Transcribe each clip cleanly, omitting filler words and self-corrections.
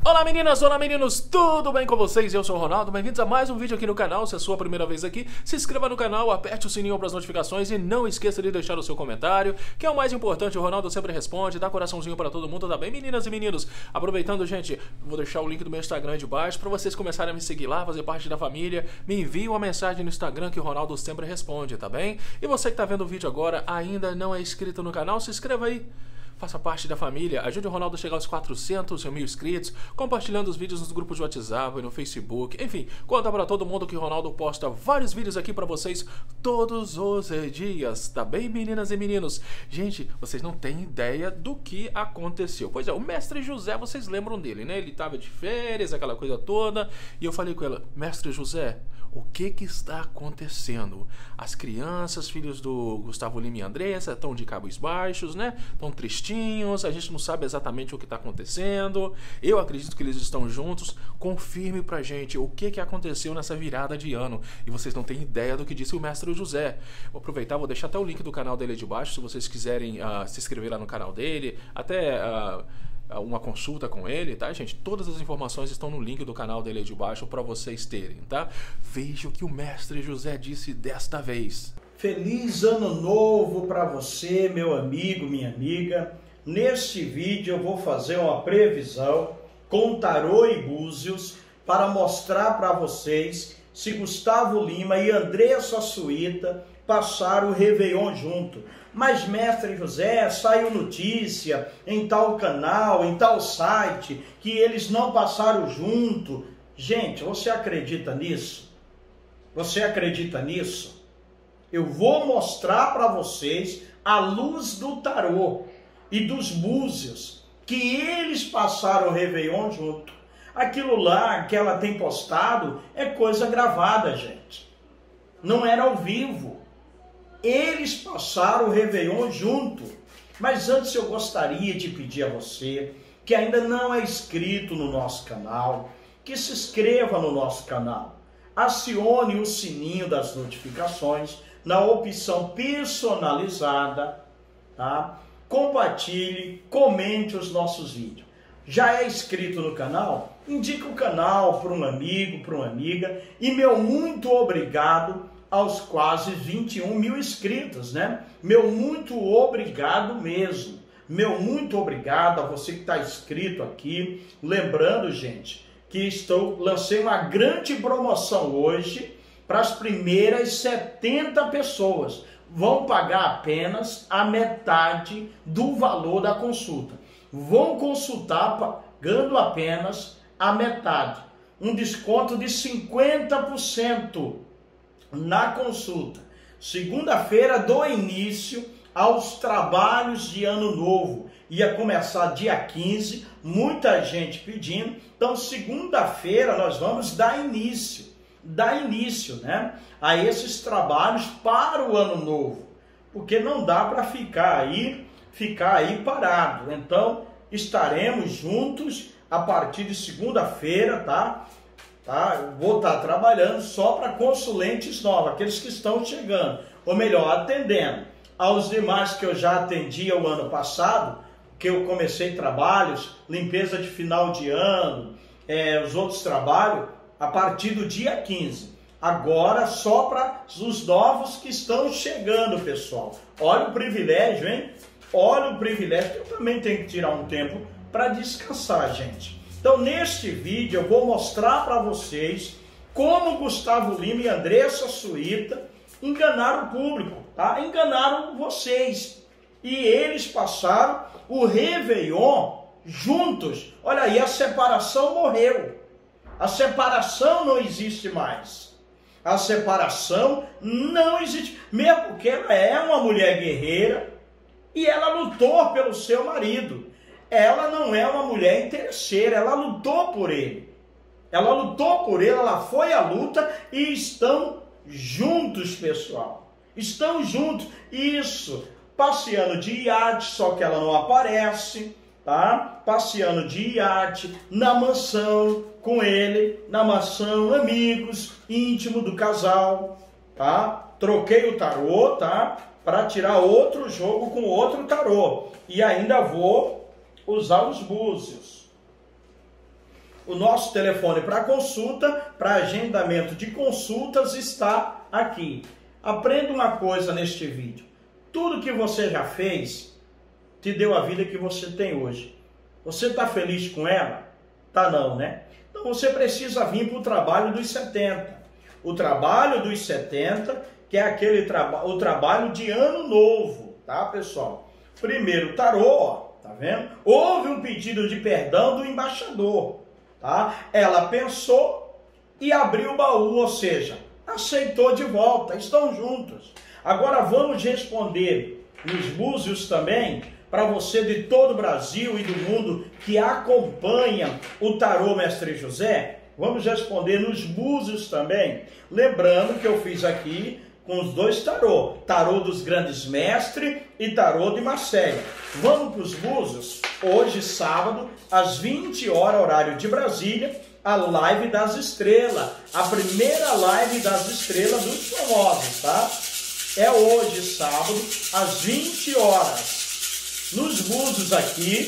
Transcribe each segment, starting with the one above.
Olá meninas, olá meninos, tudo bem com vocês? Eu sou o Ronaldo, bem-vindos a mais um vídeo aqui no canal. Se é a sua primeira vez aqui, se inscreva no canal, aperte o sininho para as notificações e não esqueça de deixar o seu comentário, que é o mais importante. O Ronaldo sempre responde, dá coraçãozinho para todo mundo, tá bem, meninas e meninos? Aproveitando, gente, vou deixar o link do meu Instagram aí de baixo para vocês começarem a me seguir lá, fazer parte da família. Me envie uma mensagem no Instagram que o Ronaldo sempre responde, tá bem? E você que tá vendo o vídeo agora, ainda não é inscrito no canal, se inscreva aí. Faça parte da família, ajude o Ronaldo a chegar aos 400 mil inscritos, compartilhando os vídeos nos grupos de WhatsApp e no Facebook. Enfim, conta para todo mundo que o Ronaldo posta vários vídeos aqui para vocês todos os dias, tá bem, meninas e meninos? Gente, vocês não têm ideia do que aconteceu. Pois é, o mestre José, vocês lembram dele, né? Ele tava de férias, aquela coisa toda, e eu falei com ela, mestre José, o que está acontecendo? As crianças, filhos do Gustavo Lima e Andressa, estão de cabos baixos, né? Estão tristinhos, a gente não sabe exatamente o que está acontecendo. Eu acredito que eles estão juntos. Confirme pra gente o que aconteceu nessa virada de ano. E vocês não têm ideia do que disse o mestre José. Vou aproveitar, vou deixar até o link do canal dele aí de baixo, se vocês quiserem se inscrever lá no canal dele, até uma consulta com ele, tá, gente? Todas as informações estão no link do canal dele aí de baixo para vocês terem, tá? Veja o que o mestre José disse desta vez. Feliz ano novo para você, meu amigo, minha amiga. Neste vídeo eu vou fazer uma previsão com tarô e búzios para mostrar para vocês se Gustavo Lima e Andressa Suíta passaram o Réveillon junto. Mas, mestre José, saiu notícia em tal canal, em tal site, que eles não passaram junto. Gente, você acredita nisso? Você acredita nisso? Eu vou mostrar para vocês, à luz do tarô e dos búzios, que eles passaram o Réveillon junto. Aquilo lá que ela tem postado é coisa gravada, gente. Não era ao vivo. Eles passaram o Réveillon junto. Mas antes eu gostaria de pedir a você, que ainda não é inscrito no nosso canal, que se inscreva no nosso canal. Acione o sininho das notificações na opção personalizada, tá? Compartilhe, comente os nossos vídeos. Já é inscrito no canal? Indique o canal para um amigo, para uma amiga. E meu muito obrigado aos quase 21 mil inscritos, né? Meu muito obrigado mesmo. Meu muito obrigado a você que está inscrito aqui. Lembrando, gente, que lancei uma grande promoção hoje para as primeiras 70 pessoas. Vão pagar apenas a metade do valor da consulta. Vão consultar pagando apenas a metade. Um desconto de 50%. Na consulta. Segunda-feira dou início aos trabalhos de ano novo. Ia começar dia 15, muita gente pedindo. Então, segunda-feira nós vamos dar início, né, a esses trabalhos para o ano novo. Porque não dá para ficar aí parado. Então, estaremos juntos a partir de segunda-feira, tá? Eu vou estar trabalhando só para consulentes novos, aqueles que estão chegando, ou melhor, atendendo. Aos demais que eu já atendi o ano passado, que eu comecei trabalhos, limpeza de final de ano, os outros trabalhos, a partir do dia 15. Agora só para os novos que estão chegando, pessoal. Olha o privilégio, hein? Olha o privilégio, eu também tenho que tirar um tempo para descansar, gente. Então, neste vídeo, eu vou mostrar para vocês como Gustavo Lima e Andressa Suíta enganaram o público, tá? Enganaram vocês. E eles passaram o Réveillon juntos. Olha aí, a separação morreu. A separação não existe mais. A separação não existe. Mesmo porque ela é uma mulher guerreira e ela lutou pelo seu marido. Ela não é uma mulher interesseira, ela lutou por ele. Ela foi à luta e estão juntos, pessoal. Estão juntos, isso, passeando de iate, só que ela não aparece, tá? Passeando de iate, na mansão com ele, na mansão, amigos, íntimo do casal, tá? Troquei o tarô, tá? Para tirar outro jogo com outro tarô. E ainda vou usar os búzios. O nosso telefone para consulta, para agendamento de consultas está aqui. Aprenda uma coisa neste vídeo. Tudo que você já fez te deu a vida que você tem hoje. Você está feliz com ela? Tá não, né? Então você precisa vir para o trabalho dos 70. O trabalho dos 70, que é o trabalho de ano novo, tá, pessoal? Primeiro tarô, ó, tá vendo? Houve um pedido de perdão do embaixador, tá? Ela pensou e abriu o baú, ou seja, aceitou de volta, estão juntos. Agora vamos responder nos búzios também, para você de todo o Brasil e do mundo que acompanha o tarô Mestre José, vamos responder nos búzios também. Lembrando que eu fiz aqui com os dois tarô, tarô dos grandes mestres e tarô de Marselha. Vamos para os búzios, hoje sábado, às 20 horas, horário de Brasília, a live das estrelas, a primeira live das estrelas dos famosos, tá? É hoje, sábado, às 20 horas. Nos búzios aqui,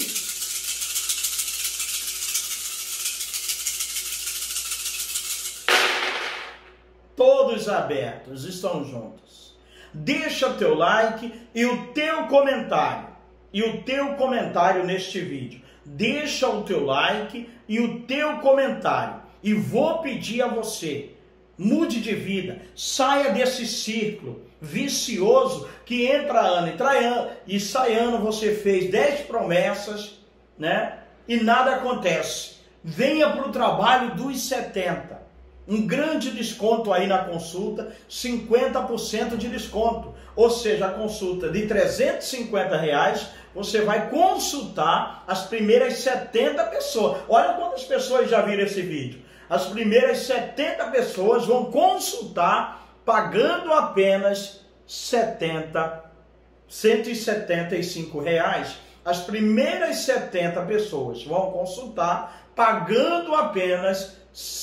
todos abertos, estão juntos. Deixa teu like e o teu comentário. Neste vídeo. Deixa o teu like e o teu comentário. E vou pedir a você, mude de vida, saia desse círculo vicioso que entra ano e sai ano, você fez 10 promessas, né? E nada acontece. Venha para o trabalho dos 70. Um grande desconto aí na consulta, 50% de desconto. Ou seja, a consulta de R$350, você vai consultar as primeiras 70 pessoas. Olha quantas pessoas já viram esse vídeo. As primeiras 70 pessoas vão consultar pagando apenas R$175. As primeiras 70 pessoas vão consultar pagando apenas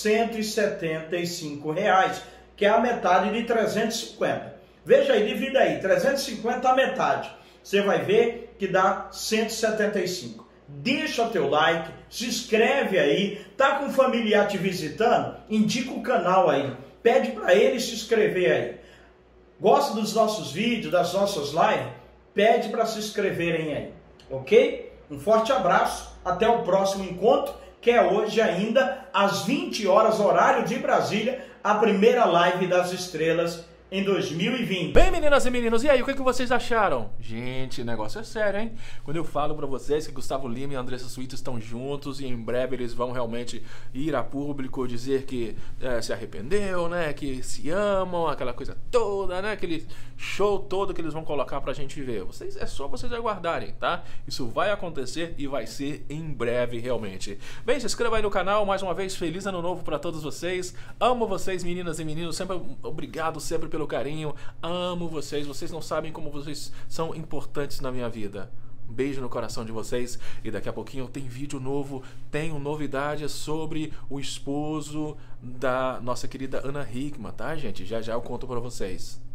R$175, que é a metade de 350. Veja aí, divida aí, 350 a metade. Você vai ver que dá 175. Deixa teu like, se inscreve aí, tá com um familiar te visitando? Indica o canal aí, pede para ele se inscrever aí. Gosta dos nossos vídeos, das nossas lives? Pede para se inscreverem aí, ok? Um forte abraço, até o próximo encontro, que é hoje ainda, às 20 horas, horário de Brasília, a primeira live das estrelas em 2020. Bem, meninas e meninos, e aí, o que vocês acharam? Gente, o negócio é sério, hein? Quando eu falo pra vocês que Gustavo Lima e Andressa Suíta estão juntos e em breve eles vão realmente ir a público dizer que se arrependeu, né? Que se amam, aquela coisa toda, né? Aquele show todo que eles vão colocar pra gente ver. É só vocês aguardarem, tá? Isso vai acontecer e vai ser em breve, realmente. Bem, se inscreva aí no canal, mais uma vez, feliz ano novo pra todos vocês. Amo vocês, meninas e meninos, sempre obrigado sempre pelo carinho, amo vocês, vocês não sabem como vocês são importantes na minha vida. Um beijo no coração de vocês e daqui a pouquinho tem vídeo novo, tenho novidades sobre o esposo da nossa querida Ana Hickman, tá, gente? Já já eu conto pra vocês.